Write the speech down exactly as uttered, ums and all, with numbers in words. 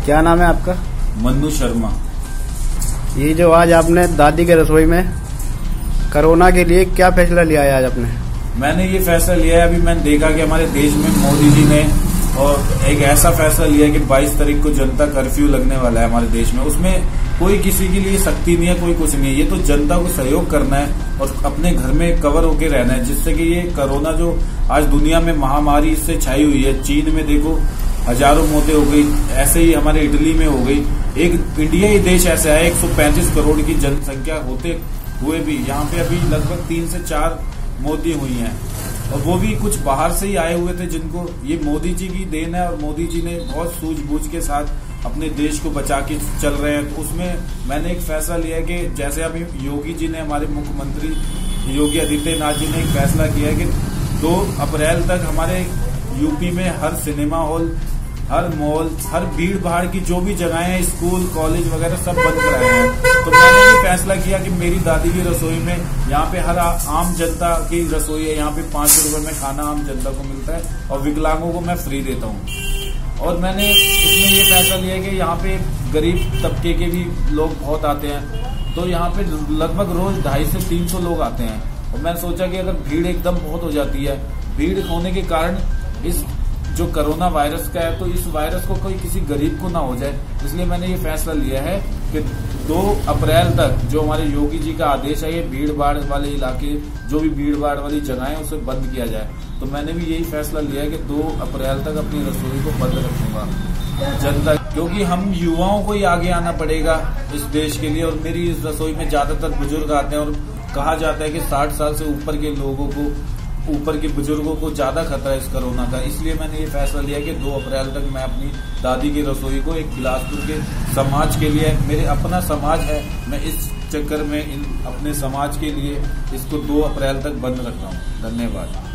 क्या नाम है आपका? मन्नू शर्मा। ये जो आज आपने दादी के रसोई में कोरोना के लिए क्या फैसला लिया है आज आपने? मैंने ये फैसला लिया है, अभी मैंने देखा कि हमारे देश में मोदी जी ने और एक ऐसा फैसला लिया है कि बाईस तारीख को जनता कर्फ्यू लगने वाला है हमारे देश में। उसमें कोई किसी के लिए सख्ती नहीं है, कोई कुछ नहीं है। ये तो जनता को सहयोग करना है और अपने घर में कवर होके रहना है, जिससे कि ये कोरोना जो आज दुनिया में महामारी इससे छाई हुई है। चीन में देखो हजारों मौतें हो गई, ऐसे ही हमारे इटली में हो गई। एक इंडिया ही देश ऐसा है एक सौ पैंतीस करोड़ की जनसंख्या होते हुए भी यहाँ पे अभी लगभग तीन से चार मौतें हुई हैं, और वो भी कुछ बाहर से ही आए हुए थे, जिनको ये मोदी जी की देन है। और मोदी जी ने बहुत सूझबूझ के साथ अपने देश को बचा के चल रहे हैं। तो उसमें मैंने एक फैसला लिया है कि जैसे अभी योगी जी ने, हमारे मुख्यमंत्री योगी आदित्यनाथ जी ने एक फैसला किया है कि दो अप्रैल तक हमारे यूपी में हर सिनेमा हॉल, हर मॉल, हर भीड़ भाड़ की जो भी जगहें हैं, स्कूल कॉलेज वगैरह सब बंद कराए हैं। तो मैंने ये फैसला किया कि मेरी दादी की रसोई में यहाँ पे हर आम जनता की रसोई है, यहाँ पे पांच रुपए में खाना आम जनता को मिलता है और विकलांगों को मैं फ्री देता हूँ। और मैंने इसमें ये फैसला लिया कि यहाँ पे गरीब तबके के भी लोग बहुत आते हैं, तो यहाँ पे लगभग रोज ढाई से तीन सौ लोग आते हैं। और मैंने सोचा कि अगर भीड़ एकदम बहुत हो जाती है, भीड़ होने के कारण इस जो कोरोना वायरस का है, तो इस वायरस को कोई किसी गरीब को ना हो जाए, इसलिए मैंने ये फैसला लिया है कि दो अप्रैल तक जो हमारे योगी जी का आदेश है, ये भीड़ भाड़ वाले इलाके, जो भी भीड़ भाड़ वाली जगहें उसे बंद किया जाए। तो मैंने भी यही फैसला लिया है कि दो अप्रैल तक अपनी रसोई को बंद रखूंगा जनता, क्योंकि हम युवाओं को ही आगे आना पड़ेगा इस देश के लिए। और मेरी इस रसोई में ज्यादातर बुजुर्ग आते हैं, और कहा जाता है कि साठ साल से ऊपर के लोगों को, ऊपर के बुजुर्गों को ज्यादा खतरा है इस कोरोना का। इसलिए मैंने ये फैसला लिया कि दो अप्रैल तक मैं अपनी दादी की रसोई को एक बिलासपुर के समाज के लिए, मेरे अपना समाज है, मैं इस चक्कर में इन अपने समाज के लिए इसको दो अप्रैल तक बंद रखता हूँ। धन्यवाद।